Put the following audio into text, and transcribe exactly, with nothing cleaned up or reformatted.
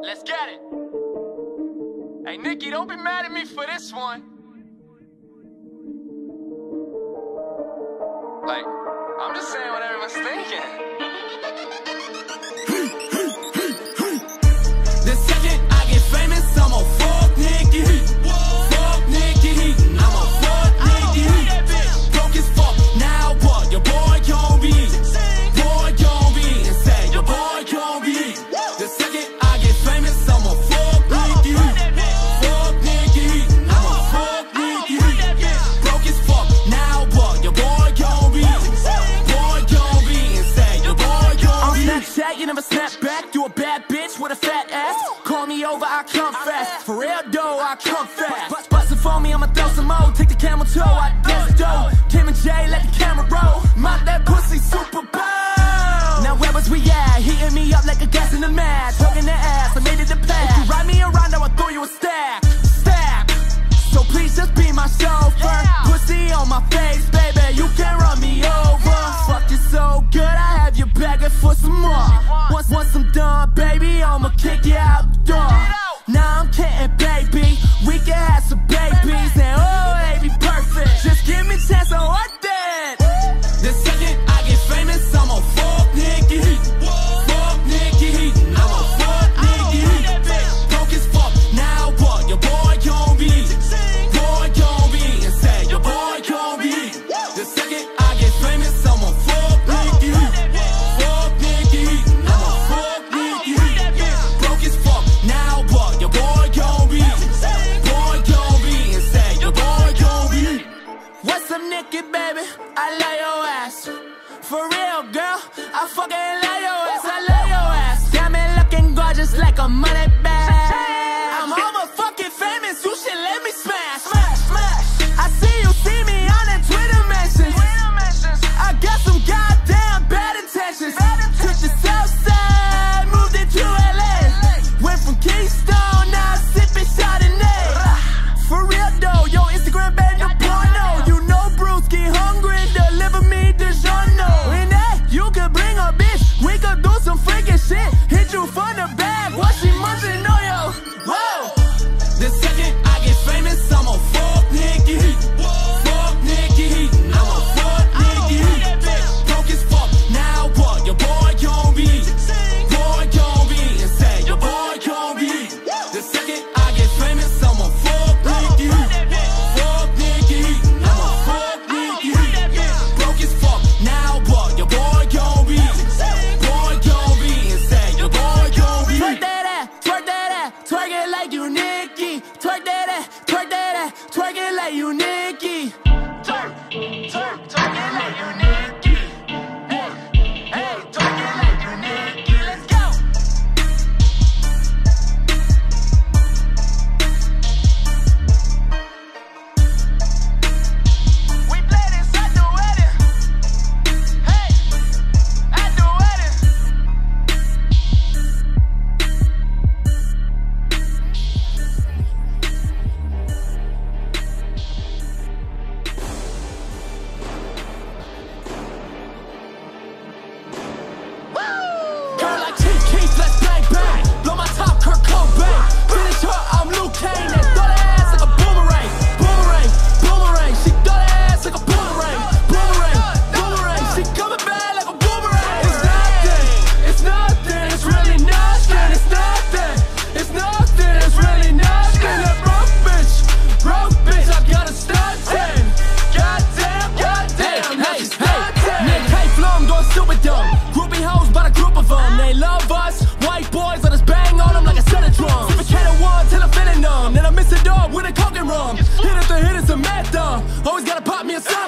Let's get it. Hey, Nikki, don't be mad at me for this one. Like, I'm just saying what everyone's thinking. The second I get famous, I'm gon' fuck Nikki. Fuck Nikki. I'm gon' fuck Nikki. Broke as fuck, now what? Your boy gon' be. Boy gon' be. And say your boy gon' be. The second I get famous, I'm gon' fuck Nikki. Fuck Nikki. I'm gon' fuck Nikki. Broke as fuck, now what? Your boy gon' be. Boy gon' be. And say your boy gon' be. On Snapchat, you never snap back. You a bad bitch with a fat ass. Call me over, I come fast. For real though, I come fast. Bustin' for me, I'ma throw some more. Take the camel toe, I dance dough. Kim and Jay, let the camera roll. Mount that pussy Super Bowl. Now where was we at? Heating me up like a gas in the mat. Talking the ass, I made it the pass. You ride me around, now I throw you a stack. Stack. So please just be my chauffeur. Pussy on my face, baby, you can't run me over. Fuck you so good, I have you begging for some more. Once, once I'm done, baby, I'ma kick you out the door. Now I'm kidding, baby, we can have some babies. And oh, they be perfect. Just give me a chance, I want that. The second I get famous, I'm gon' fuck Nikki. Fuck Nikki. I'm gon' fuck Nikki. Broke as fuck, now what? Your boy gon' be. Boy gon' be. And say your boy gon' be. The second I get famous, I'm gon' fuck Nikki. Fuck Nikki. I'm gon' fuck Nikki. Broke as fuck, now what? Your boy gon' be. Boy gon' be. And say your boy gon' be. What's up, Nikki, baby? I love your ass. For real, girl, I fucking love your ass. I love your ass. Damn it, looking gorgeous like a money bag. I'm over fucking famous, you should let me smash. Smash, smash. I see you see me on the Twitter mentions. I got some goddamn bad intentions. Took the south side, moved it to L A. Went from Keystone, now I'm sipping Chardonnay. For real though, yo, Instagram bad no porno. You know Brewski hungry, deliver me DiGiorno. In that, you could bring a bitch, we could do some freaking shit. Hit you from the back, what she munching on yo. Whoa! The second I get famous, I'm gon' fuck Nikki. Fuck Nikki. I'm gon' fuck Nikki. Broke as fuck, now what? Your boy gon' be. Boy gon' be. And say your boy gon' be. The second I get famous, I'm gon' fuck Nikki. Fuck Nikki. I'm gon' fuck Nikki. Broke as fuck, now what? Your boy gon' be. Boy gon' be. And say your boy gon' be. Twerk that ass, twerk that ass, twerk it like you Nikki. Twerk that ass, twerk that ass, twerk it like you Nikki. Twerk, twerk, twerk it like you Nikki. Hey, hey, twerk it like you Nikki. Let's go. We play this at the wedding. Hey, at the wedding. Girl like Chief Keef, let's bang bang. Blow my top, Kurt Cobain. Finish her, I'm Luke Kane. And throw that ass like a boomerang. Boomerang, boomerang. She throw that ass like a boomerang. Boomerang, boomerang. She coming back like a boomerang. It's nothing, it's nothing, it's really nothing. It's nothing, it's nothing, it's really nothing. That broke bitch, broke bitch, I got a stuntin'. Goddamn, goddamn, hey, hey, Nick, hey, Flum, going stupid dumb. Groupie hoes, but a group of them. They love us, white boys, let us bang on them like a set of drums. Sip a can of one till I'm feeling numb. Then I miss a dog with a coke and rum. Hit it, the hit is a mad dumb. Always gotta pop me a song.